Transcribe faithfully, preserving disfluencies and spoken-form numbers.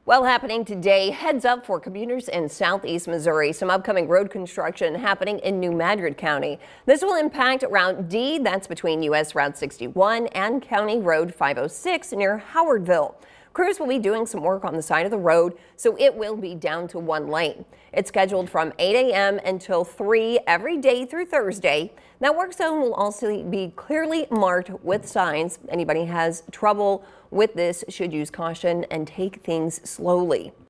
Well, happening today, heads up for commuters in southeast Missouri. Some upcoming road construction happening in New Madrid County. This will impact Route D, that's between U S Route sixty-one and County Road five oh six near Howardville. Crews will be doing some work on the side of the road, so it will be down to one lane. It's scheduled from eight A M until three every day through Thursday. That work zone will also be clearly marked with signs. Anybody has trouble with this should use caution and take things slowly.